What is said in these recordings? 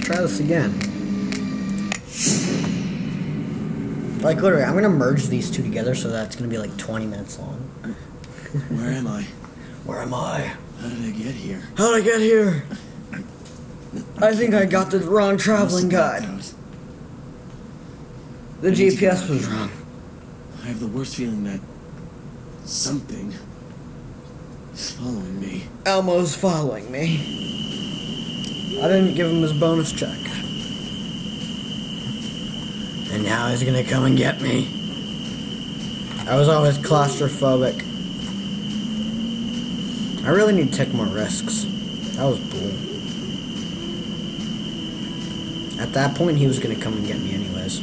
try this again. Like, literally, I'm gonna merge these two together so that it's gonna be like 20 minutes long. Where am I? Where am I? How did I get here? How did I get here? I think I got the wrong traveling guide. The GPS was wrong. I have the worst feeling that something is following me. Elmo's following me. I didn't give him his bonus check. And now he's gonna come and get me. I was always claustrophobic. I really need to take more risks. That was bull. At that point, he was gonna come and get me anyways.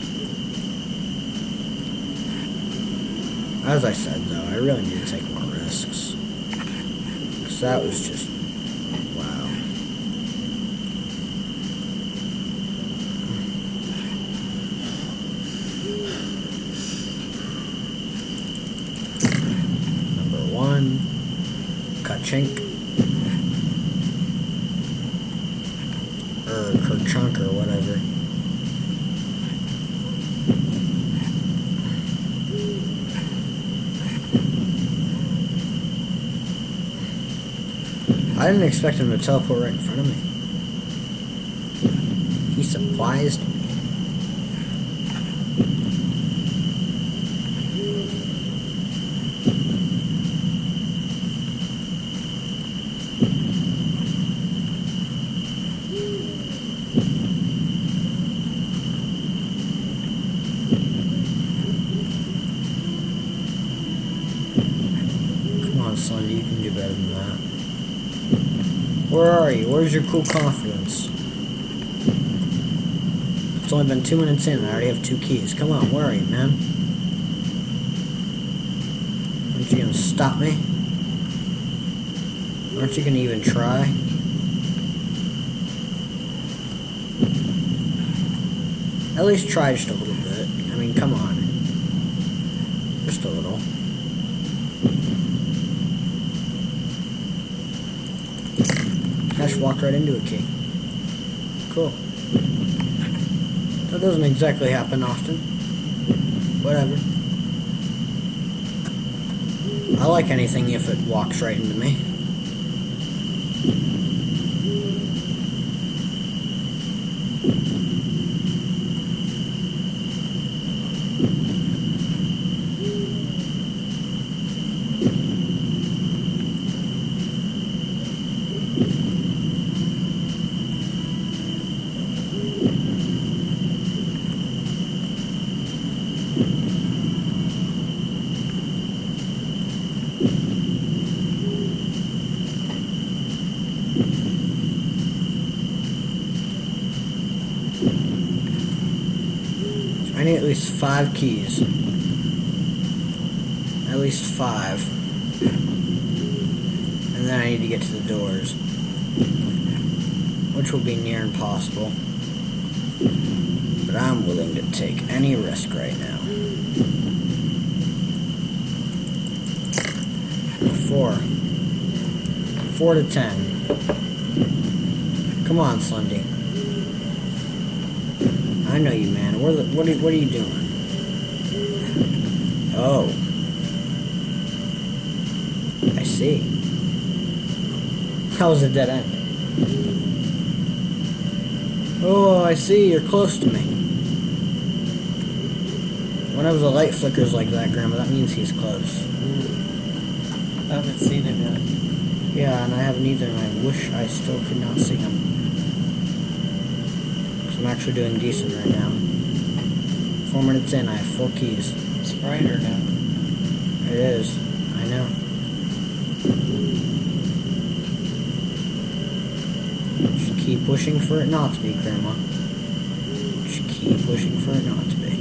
As I said, though, I really need to take more risks. Because that was just... wow. Number 1. Kachink. Or Kerchunk or whatever. I didn't expect him to teleport right in front of me. He surprised me. Come on, Slendy, you can do better than that. Where are you? Where's your cool confidence? It's only been 2 minutes in and I already have 2 keys. Come on, where are you, man? Aren't you gonna stop me? Aren't you gonna even try? At least try just a little bit. I mean, come on. Just a little. I just walked right into a key. Cool. That doesn't exactly happen often. Whatever. I like anything if it walks right into me. I need at least 5 keys. At least 5. And then I need to get to the doors. Which will be near impossible. But I'm willing to take any risk right now. 4. 4 to 10. Come on, Slendy. I know you, man. What are you doing? Oh. I see. That was a dead end. Oh, I see. You're close to me. Whenever the light flickers like that, Grandma, that means he's close. I haven't seen him yet. Yeah, and I haven't either, and I wish I still could not see him. I'm actually doing decent right now. 4 minutes in, I have 4 keys. It's brighter now. It is. I know. Just keep pushing for it not to be, Grandma. Just keep pushing for it not to be.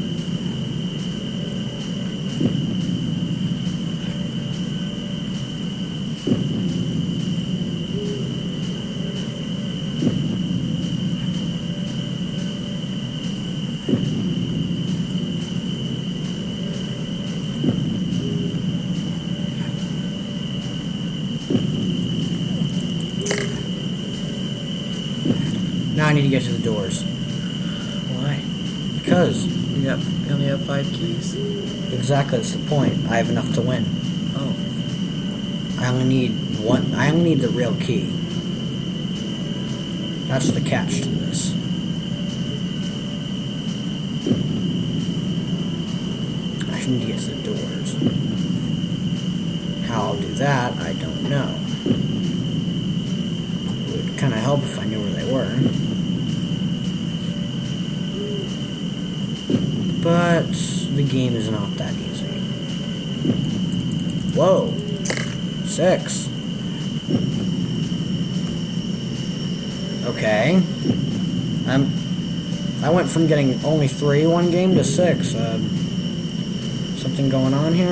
Now I need to get to the doors. Why? Because. You only have 5 keys. Exactly, that's the point. I have enough to win. Oh. I only need one. I only need the real key. That's the catch to this. I need to get to the doors. How I'll do that, I don't know. It would kind of help if I knew where they were. But the game is not that easy. Whoa. 6. Okay. I went from getting only 3 one game to 6. Something going on here?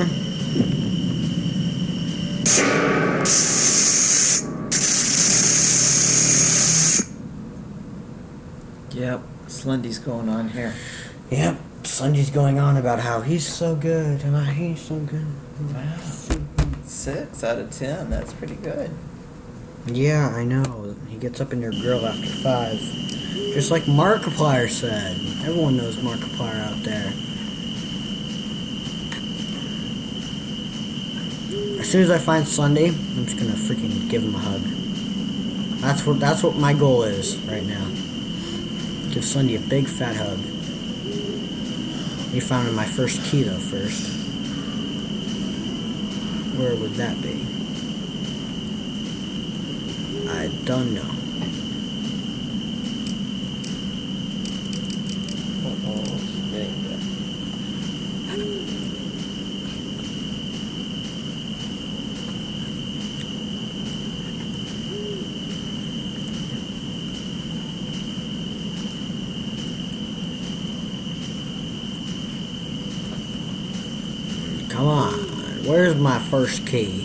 Yep, Slendy's going on here. Yep, Slendy's going on about how he's so good, and he's so good. Wow. 6 out of 10, that's pretty good. Yeah, I know. He gets up in your grill after 5. Just like Markiplier said. Everyone knows Markiplier out there. As soon as I find Slendy, I'm just gonna freaking give him a hug. That's what my goal is right now. Give Slendy a big fat hug. You found my first key though first. Where would that be? I don't know. Getting there. Come on. Where's my first key?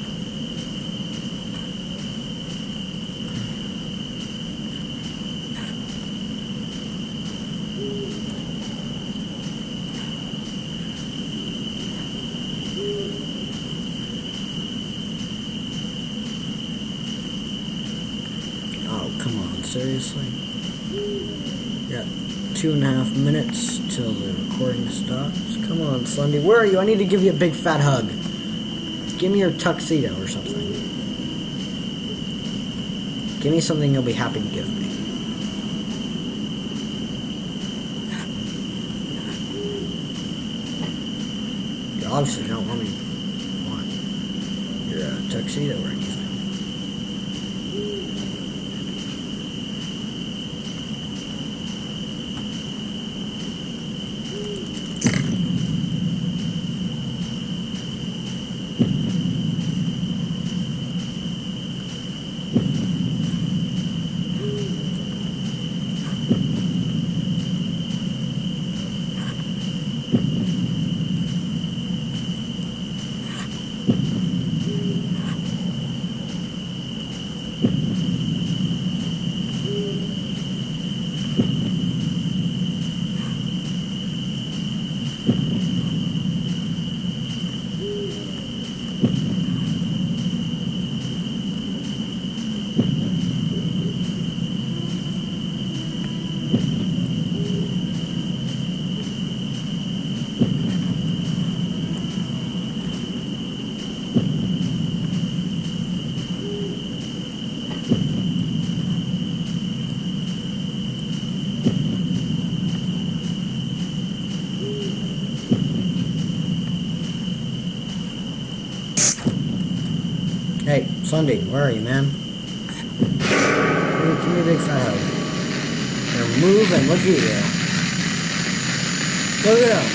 Oh, come on, seriously? Got 2.5 minutes till the recording stops. Come on, Slendy. Where are you? I need to give you a big fat hug. Give me your tuxedo or something. Give me something you'll be happy to give me. You obviously don't want me to want your tuxedo or anything. Hey, Slendy, where are you, man? Give me a big fat hug. Now move and look at you. Look at him.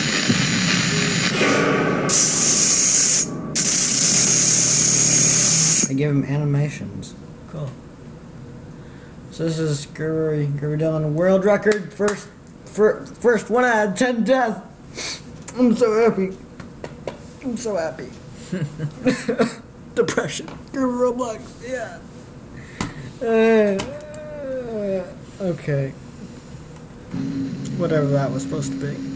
I give him animations. Cool. So this is Groovy Dillon world record. First 1 out of 10 death. I'm so happy. I'm so happy. Depression. Roblox. Yeah. Okay. Whatever that was supposed to be.